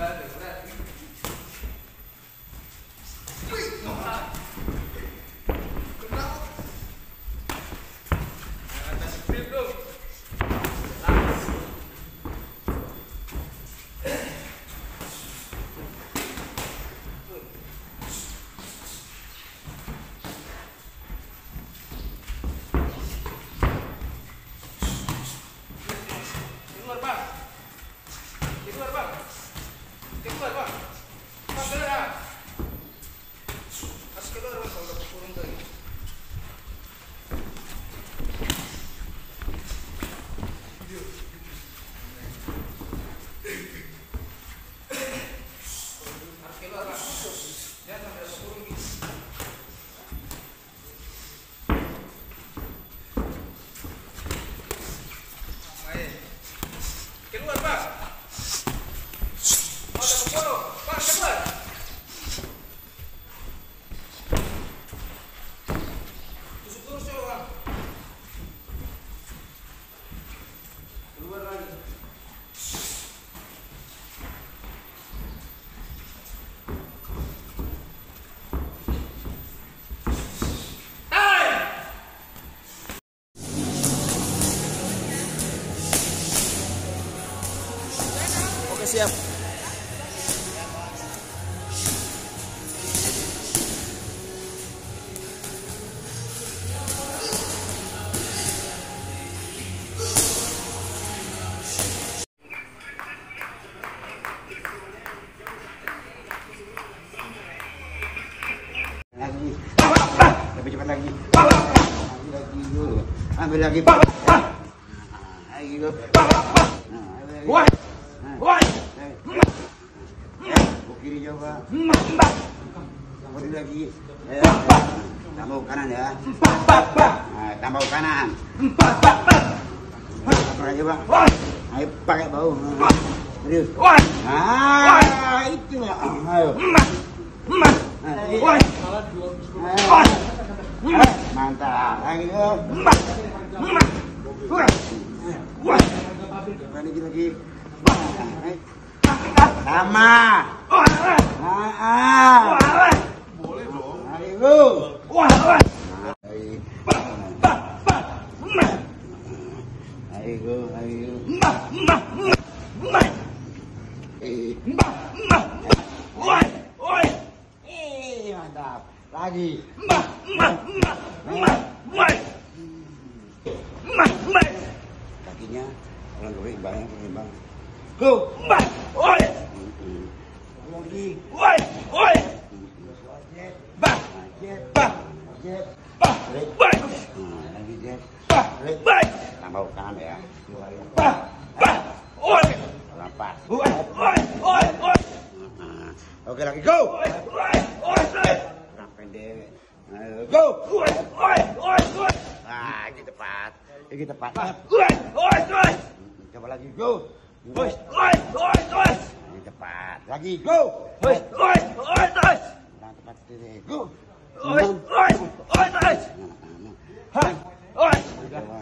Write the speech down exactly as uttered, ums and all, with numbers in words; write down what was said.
Siap. Lagi. Lebih cepat lagi. Lagi lagi dulu. Ambil lagi. Lagi dulu. Wah. Wah. Kiri coba. Kembali lagi. Ya. Tambah kanan ya. Nah, tambah kanan. Apa lagi bang? Ayo pakai bau. Serius. Ah, itu ya. Ayo. Mantap. Ayo. Lagi lagi. Sama. Ah. Boleh dong. Ayo. Ayo. Ayo, ayo. Eh, mantap. Lagi. Kakinya orang gue banyak berimbang. Go. Oi. Lagi. Oi. Oi. Bah. Bah. Bah. Bah. Lagi jet. Bah. Bah. Tambah kanan ya. Bah. Bah. Oi. Lampas. Oi. Oi. Oi. Oi. Oke lagi go. Oi. Oi. Oi. Kurang pendek. Go. Oi. Oi. Oi. Oi. Ah, ini tepat. Ini tepat. Oi. Oi. Oi. Coba lagi go. Oi, oi, oi, oi. Ini tepat. Lagi go. Oi, oi, oi, oi. Kurang tepat sini. Go. Oi, oi, oi, oi. Hai. Oi.